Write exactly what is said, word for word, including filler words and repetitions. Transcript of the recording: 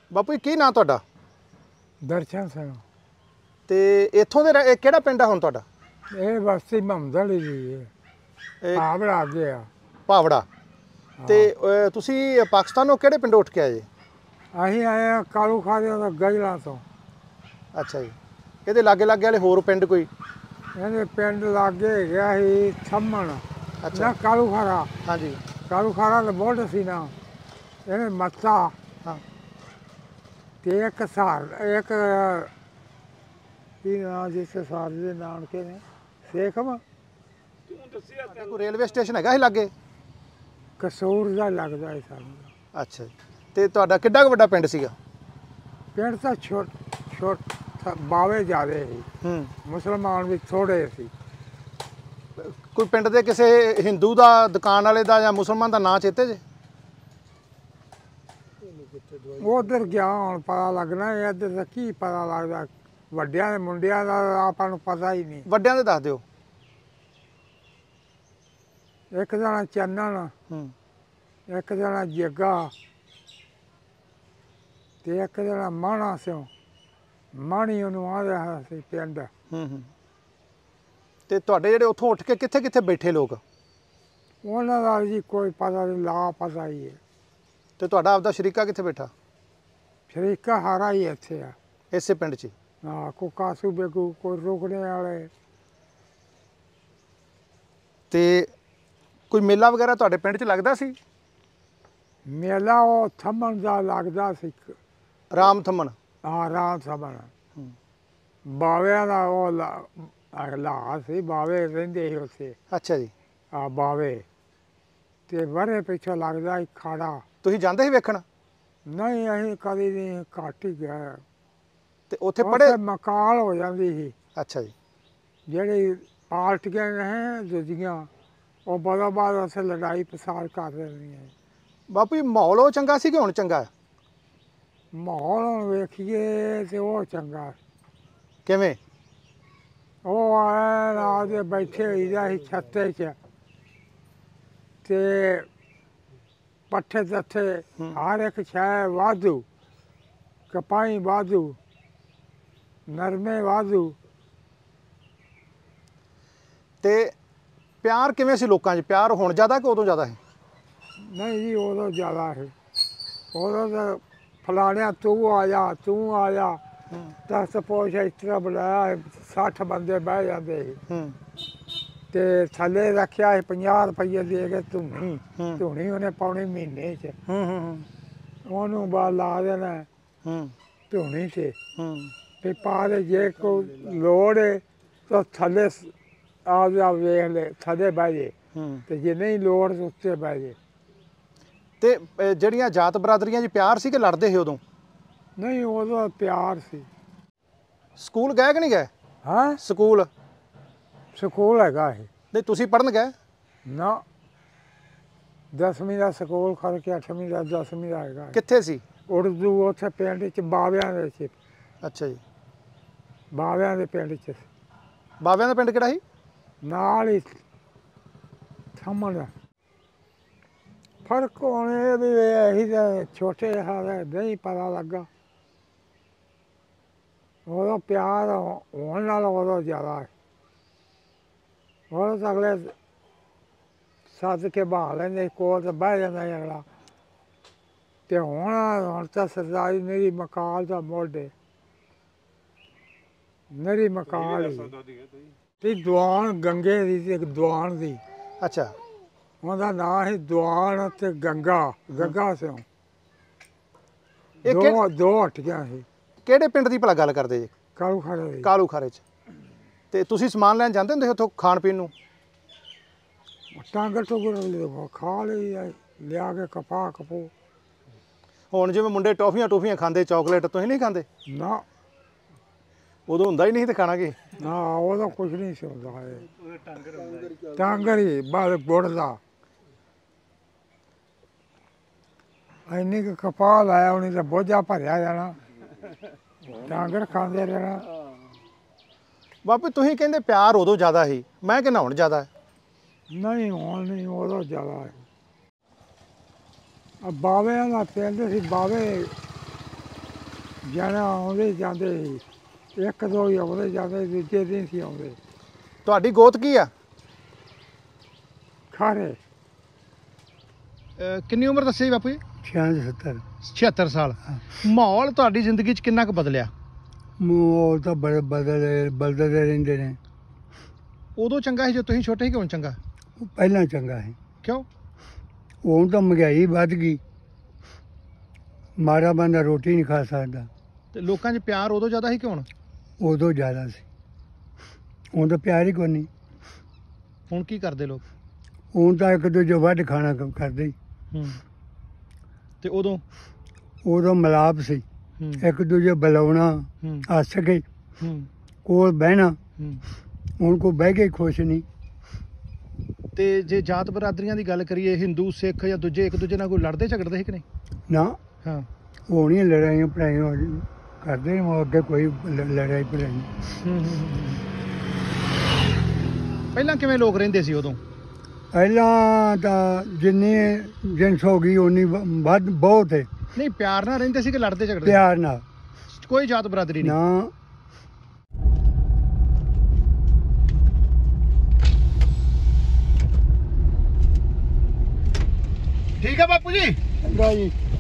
ਬਾਪੂ ਜੀ ਕੀ ਨਾਂ ਤੁਹਾਡਾ? ਦਰਸ਼ਨ ਸਿੰਘ। ਤੇ ਇੱਥੋਂ ਦੇ ਰਹਿ- ਇਹ ਕਿਹੜਾ ਪਿੰਡ ਆ ਹੁਣ ਤੁਹਾਡਾ? ਇਹ ਬਸਤੀ ਮੁਹੰਮਦ ਅਲੀ ਦੀ ਹੈ, ਇਹ ਭਾਵੜਾ ਅੱਗੇ ਆ। ਭਾਵੜਾ। ਤੇ ਅਹ, ਤੁਸੀਂ ਪਾਕਿਸਤਾਨੋਂ ਕਿਹੜੇ ਪਿੰਡ ਉੱਠ ਕੇ ਆਏ ਜੀ? ਅਸੀਂ ਆਏ ਹਾਂ ਕਾਲੂ ਖਾਦੇ ਦਾ ਗਜਲਾ ਤੋਂ। ਅੱਛਾ ਜੀ। ਇਹਦੇ ਲਾਗੇ ਲਾਗੇ ਵਾਲੇ ਹੋਰ ਪਿੰਡ ਕੋਈ? ਇਹਦੇ ਪਿੰਡ ਲਾਗੇ ਗਿਆ ਸੀ ਥੰਮਣ ਅੱਛਾ। ਨਾ ਕਾਲੂ ਖਾਰਾ। ਹਾਂਜੀ। ਕਾਲੂ ਖਾਰਾ ਦਾ ਬੋਰਡ ਸੀ ਨਾ, ਇਹਨੇ ਮੱਤਾ ਹਾਂ। ਤੇ ਇੱਕ ਸਾਰ ਇੱਕ ਕੀ ਨਾਂ ਜਿਸ ਸਾਰ ਦੇ ਨਾਨਕੇ ਨੇ ਸੇਖਮ ਕੋਈ ਰੇਲਵੇ ਸਟੇਸ਼ਨ ਹੈਗਾ ਇਹ ਲਾਗੇ? ਕਸੂਰ ਦਾ ਲੱਗਦਾ ਹੈ ਸਾਨੂੰ। ਅੱਛਾ ਜੀ। ਤੇ ਤੁਹਾਡਾ ਕਿੱਡਾ ਕੁ ਵੱਡਾ ਪਿੰਡ ਸੀਗਾ? ਪਿੰਡ ਤਾਂ ਛੋਟ ਛੋਟ ਬਾਵੇ ਜ਼ਿਆਦੇ ਸੀ, ਹੂੰ। ਮੁਸਲਮਾਨ ਵੀ ਥੋੜੇ ਸੀ। ਕੋਈ ਪਿੰਡ ਦੇ ਕਿਸੇ ਹਿੰਦੂ ਦਾ, ਦੁਕਾਨ ਵਾਲੇ ਦਾ ਜਾਂ ਮੁਸਲਮਾਨ ਦਾ ਨਾਂ ਚੇਤੇ ਜੇ? ਉਧਰ ਗਿਆ ਹੁਣ ਪਤਾ ਲੱਗਣਾ, ਇੱਧਰ ਤਾਂ ਕੀ ਪਤਾ ਲੱਗਦਾ। ਵੱਡਿਆਂ ਦੇ ਮੁੰਡਿਆਂ ਦਾ ਆਪਾਂ ਨੂੰ ਪਤਾ ਹੀ ਨਹੀਂ। ਵੱਡਿਆਂ ਦੇ ਦੱਸ ਦਿਓ। ਇੱਕ ਜਣਾ ਚੰਨਣ, ਹੂੰ। ਇੱਕ ਜਣਾ ਜੱਗਾ ਤੇ ਇੱਕ ਜਣਾ ਮਾਣਾ ਸਿਓ। ਮਾਣੀ ਉਹਨੂੰ ਆਂਦਾ ਸੀ ਪਿੰਡ। ਹੂੰ ਹੂੰ। ਤੇ ਤੁਹਾਡੇ ਜਿਹੜੇ ਉੱਥੋਂ ਉੱਠ ਕੇ ਕਿੱਥੇ ਕਿੱਥੇ ਬੈਠੇ ਲੋਕ? ਉਹਨਾਂ ਦਾ ਜੀ ਕੋਈ ਪਤਾ ਨਹੀਂ, ਲਾ ਪਤਾ ਹੀ ਹੈ। ਤੇ ਤੁਹਾਡਾ ਆਪਦਾ ਸ਼ਰੀਕਾ ਕਿੱਥੇ ਬੈਠਾ? ਸ਼ਰੀਕਾ ਹਾਰਾ ਹੀ ਇੱਥੇ ਆ। ਇਸੇ ਪਿੰਡ 'ਚ ਹੀ? ਹਾਂ, ਕੋਈ ਕਾਸੂ ਬੇਗੂ, ਕੋਈ ਰੁਕਣੇ ਵਾਲੇ। ਤੇ ਕੋਈ ਮੇਲਾ ਵਗੈਰਾ ਤੁਹਾਡੇ ਪਿੰਡ 'ਚ ਲੱਗਦਾ ਸੀ? ਮੇਲਾ ਉਹ ਥੰਮਣ ਦਾ ਲੱਗਦਾ ਸੀ। ਰਾਮ ਥੰਮਣ? ਹਾਂ, ਰਾਮ ਥੰਮਣ। ਹੂੰ। ਬਾਵਿਆਂ ਦਾ ਉਹ ਲਾ ਸੀ, ਬਾਵੇ ਰਹਿੰਦੇ ਸੀ ਉੱਥੇ। ਅੱਛਾ ਜੀ। ਆ ਬਾਵੇ ਤੇ ਵਰੇ ਪਿੱਛੋਂ ਲੱਗਦਾ ਸੀ ਖਾੜਾ। ਤੁਸੀਂ ਜਾਂਦੇ ਸੀ ਵੇਖਣ? ਨਹੀਂ, ਅਸੀਂ ਕਦੀ ਨਹੀਂ, ਘੱਟ ਹੀ ਗਿਆ। ਤੇ ਉੱਥੇ ਪੜ੍ਹੇ? ਮਕਾਲ ਹੋ ਜਾਂਦੀ ਸੀ। ਅੱਛਾ ਜੀ। ਜਿਹੜੀ ਪਾਰਟੀਆਂ ਨੇ ਦੂਜੀਆਂ, ਉਹ ਬੜਾ ਬਾਅਦ ਉੱਥੇ ਲੜਾਈ ਫਸਾਦ ਕਰ ਦਿੰਦੀਆਂ। ਬਾਪੂ ਜੀ ਮਾਹੌਲ ਉਹ ਚੰਗਾ ਸੀ ਕਿ ਹੁਣ ਚੰਗਾ ਹੈ? ਮਾਹੌਲ ਹੁਣ ਵੇਖੀਏ ਤੇ ਉਹ ਚੰਗਾ। ਕਿਵੇਂ? ਉਹ ਆਏ ਰਾਤ ਦੇ ਬੈਠੇ ਹੋਈਦਾ ਸੀ ਛੱਤੇ 'ਚ, ਤੇ ਪੱਠੇ ਦੱਥੇ ਹਰ ਇੱਕ ਸ਼ੈ ਵਾਧੂ, ਕਪਾਈ ਵਾਧੂ, ਨਰਮੇ ਵਾਧੂ। ਤੇ ਪਿਆਰ ਕਿਵੇਂ ਸੀ ਲੋਕਾਂ 'ਚ? ਪਿਆਰ ਹੁਣ ਜ਼ਿਆਦਾ ਕਿ ਉਦੋਂ ਜ਼ਿਆਦਾ ਹੈ? ਨਹੀਂ ਜੀ, ਉਦੋਂ ਜ਼ਿਆਦਾ ਸੀ। ਉਦੋਂ ਤਾਂ ਫਲਾਣਿਆ ਤੂੰ ਆ ਜਾ, ਤੂੰ ਆ ਜਾ, ਦਸ ਪੋਸ਼ ਇਸ ਤਰ੍ਹਾਂ ਬੁਲਾਇਆ, ਸੱਠ ਬੰਦੇ ਬਹਿ ਜਾਂਦੇ ਸੀ। ਹੂੰ। ਤੇ ਥੱਲੇ ਰੱਖਿਆ ਸੀ ਪੰਜਾਹ ਰੁਪਈਏ ਦੇ ਕੇ ਧੂਣੀ। ਹੂੰ। ਧੂਣੀ ਉਹਨੇ ਪਾਉਣੀ ਮਹੀਨੇ 'ਚ। ਹੂੰ ਹੂੰ ਹੂੰ। ਉਹਨੂੰ ਬਾਅਦ ਲਾ ਦੇਣਾ ਹੂੰ। ਧੂਣੀ 'ਚ। ਹੂੰ। ਵੀ ਪਾ ਦੇ, ਜੇ ਕੋਈ ਲੋੜ ਹੈ ਤਾਂ ਥੱਲੇ ਆਪਦਾ ਵੇਖ ਲੈ, ਥੱਲੇ ਬਹਿ ਜੇ, ਹੂੰ। ਤੇ ਜੇ ਨਹੀਂ ਲੋੜ ਤਾਂ ਉੱਤੇ ਬਹਿ ਜੇ। ਤੇ ਅਹ, ਜਿਹੜੀਆਂ ਜਾਤ ਬਰਾਦਰੀਆਂ 'ਚ ਪਿਆਰ ਸੀ ਕਿ ਲੜਦੇ ਸੀ ਉਦੋਂ? ਨਹੀਂ, ਉਦੋਂ ਪਿਆਰ ਸੀ। ਸਕੂਲ ਗਏ ਕਿ ਨਹੀਂ ਗਏ? ਹਾਂ, ਸਕੂਲ? ਸਕੂਲ ਹੈਗਾ ਸੀ। ਨਹੀਂ ਤੁਸੀਂ ਪੜ੍ਹਨ ਗਏ? ਨਾ, ਦਸਵੀਂ ਦਾ ਸਕੂਲ ਖੜ ਕੇ ਅੱਠਵੀਂ ਦਾ, ਦਸਵੀਂ ਦਾ ਹੈਗਾ। ਕਿੱਥੇ ਸੀ? ਉਰਦੂ ਉੱਥੇ ਪਿੰਡ 'ਚ ਬਾਵਿਆਂ ਦੇ ਸੀ। ਅੱਛਾ ਜੀ। ਬਾਵਿਆਂ ਦੇ ਪਿੰਡ 'ਚ ਬਾਬਿਆਂ ਦਾ ਪਿੰਡ ਕਿਹੜਾ ਸੀ? ਨਾਲ ਹੀ ਥੰਮਣ। ਫਰਕ ਹੁਣ ਇਹ ਵੀ ਅਸੀਂ ਤਾਂ ਛੋਟੇ ਹਾਲੇ ਨਹੀਂ ਪਤਾ ਲੱਗਾ। ਉਦੋਂ ਪਿਆਰ ਹੋਣ ਨਾਲ ਉਦੋਂ ਜ਼ਿਆਦਾ ਹੈ। ਉਦੋਂ ਤਾਂ ਅਗਲੇ ਸੱਦ ਕੇ ਬਹਾ ਲੈਂਦੇ, ਕੋਲ ਤਾਂ ਬਹਿ ਜਾਂਦਾ ਅਗਲਾ। ਤੇ ਹੁਣ ਹੁਣ ਤਾਂ ਸਰਦਾਰੀ ਮੇਰੀ ਮਕਾਲ ਦਾ ਮੋਢੇ, ਮੇਰੀ ਮਕਾਲ ਹੀ ਤੇ ਦੁਆਨ ਗੰਗੇ ਦੀ ਤੇ ਇੱਕ ਦੁਆਨ ਦੀ। ਅੱਛਾ। ਉਹਦਾ ਨਾਂ ਸੀ ਦੁਆਨ ਤੇ ਗੰਗਾ, ਗੰਗਾ ਸਿਓ। ਇਹ ਦੋ ਕਿ- ਦੋ ਹੱਟੀਆਂ ਸੀ। ਕਿਹੜੇ ਪਿੰਡ ਦੀ ਭਲਾ ਗੱਲ ਕਰਦੇ ਜੀ? ਕਾਲੂ ਖਾਰੇ ਦੀ। ਕਾਲੂ ਖਾਰੇ 'ਚ। ਤੇ ਤੁਸੀਂ ਸਮਾਨ ਲੈਣ ਜਾਂਦੇ ਹੁੰਦੇ ਸੀ ਉੱਥੋਂ ਖਾਣ ਪੀਣ ਨੂੰ? ਟਾਂਗਰ ਟੁਗਰ ਖਾ ਲਈ, ਲਿਆ ਕੇ ਕਪਾਹ ਕਪੂ। ਹੁਣ ਜਿਵੇਂ ਮੁੰਡੇ ਟੌਫੀਆਂ ਟੂਫੀਆਂ ਖਾਂਦੇ, ਚਾਕਲੇਟ, ਤੁਸੀਂ ਨਹੀਂ ਖਾਂਦੇ? ਨਾ ਉਦੋਂ ਹੁੰਦਾ ਹੀ ਨਹੀਂ ਤੇ ਖਾਣਾ ਕੀ? ਨਾ, ਉਹਦਾ ਕੁਛ ਨਹੀਂ ਸੀ ਹੁੰਦਾ। ਇਹ ਟਾਂਗਰ ਹੀ ਬਾਅਦ ਗੁੜ ਦਾ। ਇੰਨੀ ਕੁ ਕਪਾਹ ਲਾਇਆ ਉਹਨੇ ਤਾਂ ਬੋਝਾ ਭਰਿਆ ਜਾਣਾ, ਟਾਂਗਰ ਖਾਂਦੇ ਰਹਿਣਾ। ਬਾਪੂ ਤੁਸੀਂ ਕਹਿੰਦੇ ਪਿਆਰ ਉਦੋਂ ਜ਼ਿਆਦਾ ਸੀ, ਮੈਂ ਕਹਿੰਦਾ ਹੁਣ ਜ਼ਿਆਦਾ ਹੈ। ਨਹੀਂ, ਹੁਣ ਨਹੀਂ, ਉਦੋਂ ਜ਼ਿਆਦਾ ਹੈ। ਬਾਵਿਆਂ ਦਾ ਪਿੰਡ ਸੀ। ਬਾਵੇ ਜਣਾ ਆਉਂਦੇ ਜਾਂਦੇ ਸੀ। ਇੱਕ ਦੋ ਹੀ ਆਉਂਦੇ ਜਾਂਦੇ, ਦੂਜੇ ਦਿਨ ਸੀ ਆਉਂਦੇ। ਤੁਹਾਡੀ ਗੋਤ ਕੀ ਆ? ਖਾਰੇ ਅਹ ਕਿੰਨੀ ਉਮਰ ਦੱਸੀ ਬਾਪੂ ਜੀ? ਛਿਆਨਵੇਂ ਸੱਤਰ। ਛਿਹੱਤਰ ਸਾਲ। ਮਾਹੌਲ ਤੁਹਾਡੀ ਜ਼ਿੰਦਗੀ 'ਚ ਕਿੰਨਾ ਕੁ ਬਦਲਿਆ? ਮਾਹੌਲ ਤਾਂ ਬੜੇ ਬਦਲ ਬਦਲਦੇ ਰਹਿੰਦੇ ਨੇ। ਉਦੋਂ ਚੰਗਾ ਸੀ ਜਦੋਂ ਤੁਸੀਂ ਛੋਟੇ ਸੀ ਕਿ ਹੁਣ ਚੰਗਾ? ਪਹਿਲਾਂ ਚੰਗਾ ਸੀ। ਕਿਉਂ? ਹੁਣ ਤਾਂ ਮਹਿੰਗਾਈ ਵੱਧ ਗਈ, ਮਾਰਾ ਬੰਦਾ ਰੋਟੀ ਨਹੀਂ ਖਾ ਸਕਦਾ। ਤੇ ਲੋਕਾਂ 'ਚ ਪਿਆਰ ਉਦੋਂ ਜ਼ਿਆਦਾ ਸੀ ਕਿ ਹੁਣ? ਉਦੋਂ ਜ਼ਿਆਦਾ ਸੀ, ਹੁਣ ਤਾਂ ਪਿਆਰ ਹੀ ਕੋਈ ਨਹੀਂ। ਹੁਣ ਕੀ ਕਰਦੇ ਲੋਕ? ਹੁਣ ਤਾਂ ਇੱਕ ਦੂਜੇ ਵੱਢ ਖਾਣਾ ਕ- ਕਰਦੇ ਹੀ। ਹੂੰ। ਤੇ ਉਦੋਂ? ਉਦੋਂ ਮਿਲਾਪ ਸੀ, ਹੂੰ ਇੱਕ ਦੂਜੇ ਬੁਲਾਉਣਾ, ਹੂੰ ਹੱਸ ਕੇ ਹੂੰ ਕੋਲ ਬਹਿਣਾ। ਹੂੰ। ਹੁਣ ਕੋਈ ਬਹਿ ਕੇ ਖੁਸ਼ ਨਹੀਂ। ਤੇ ਜੇ ਜਾਤ ਬਰਾਦਰੀਆਂ ਦੀ ਗੱਲ ਕਰੀਏ, ਹਿੰਦੂ ਸਿੱਖ ਜਾਂ ਦੂਜੇ ਇੱਕ ਦੂਜੇ ਨਾਲ ਕੋਈ ਲੜਦੇ ਝਗੜਦੇ ਸੀ ਕਿ ਨਹੀਂ? ਨਾ, ਹਾਂ। ਹੋਣੀਆਂ ਲੜਾਈਆਂ ਪੜਾਈਆਂ ਕਰਦੇ ਨੇ, ਉਹ ਅੱਗੇ ਕੋਈ ਲ- ਲੜਾਈ ਪੜਾਈ। ਹੂੰ ਹੂੰ ਹੂੰ। ਪਹਿਲਾਂ ਕਿਵੇਂ ਲੋਕ ਰਹਿੰਦੇ ਸੀ ਉਦੋਂ? ਪਹਿਲਾਂ ਤਾਂ ਜਿੰਨੀ ਜਿੰਸ ਹੋ ਗਈ ਉਨੀ ਵ- ਵੱਧ ਬਹੁਤ ਹੈ। ਨਹੀਂ, ਪਿਆਰ ਨਾਲ ਰਹਿੰਦੇ ਸੀ ਕਿ ਲੜਦੇ ਝਗੜਦੇ? ਪਿਆਰ ਨਾਲ। ਕੋਈ ਜਾਤ ਬਰਾਦਰੀ ਨਹੀਂ? ਨਾ, ਠੀਕ ਹੈ ਬਾਪੂ ਜੀ। ਚੰਗਾ ਜੀ।